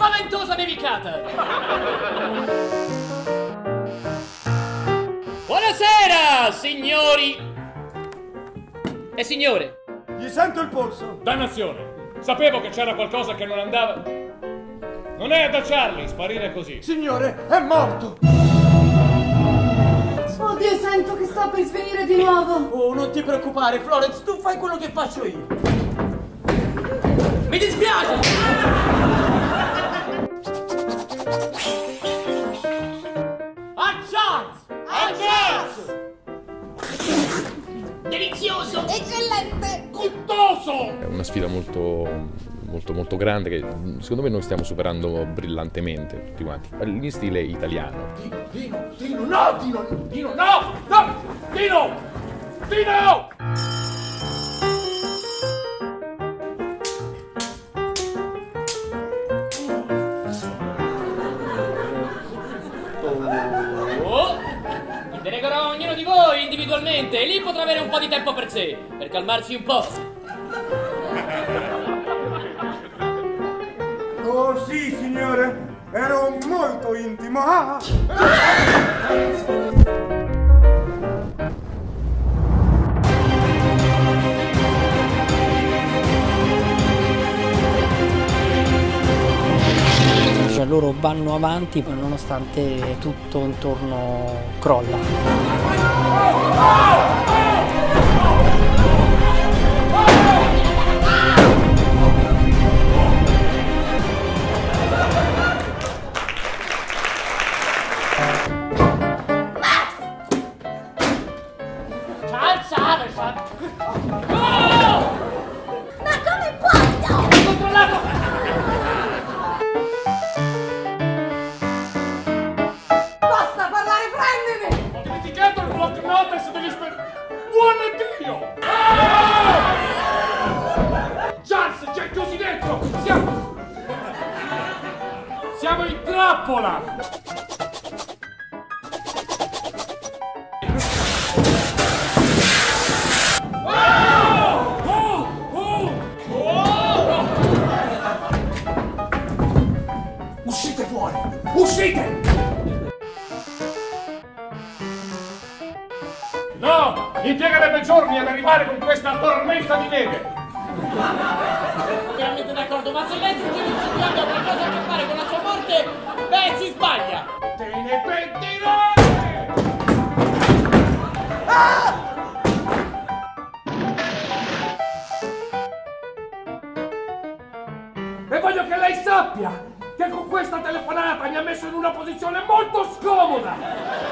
spaventosa nevicata! Buonasera, signori e signore. Gli sento il polso. Dannazione! Sapevo che c'era qualcosa che non andava. Non è da Charlie sparire così. Signore, è morto. Oddio, sento che sta per svenire di nuovo. Oh, non ti preoccupare, Florence, tu fai quello che faccio io. Mi dispiace! A Charles! A Charles! Delizioso! Eccellente! Gustoso! È una sfida molto grande che secondo me noi stiamo superando brillantemente tutti quanti, in stile italiano. Dino, no, Dino, no, no, Dino! Oh! Interrogerò ognuno di voi individualmente e lì potrà avere un po' di tempo per sé, per calmarsi un po'. Oh sì, signore, ero molto intimo. Cioè loro vanno avanti nonostante tutto intorno crolla. Charles Haversham! Oh! Ma come puoi? Ho controllato! Basta parlare, prendimi! Ho dimenticato il block notice degli Buon Dio! Charles, c'è chiusi dentro! Siamo in trappola! Uscite fuori, uscite! No! Impiegherebbe giorni ad arrivare con questa tormenta di neve! Veramente d'accordo, ma se lei suggerisce abbia qualcosa a che fare con la sua morte, beh, si sbaglia! Te ne pentirai! E voglio che lei sappia che con questa telefonata mi ha messo in una posizione molto scomoda!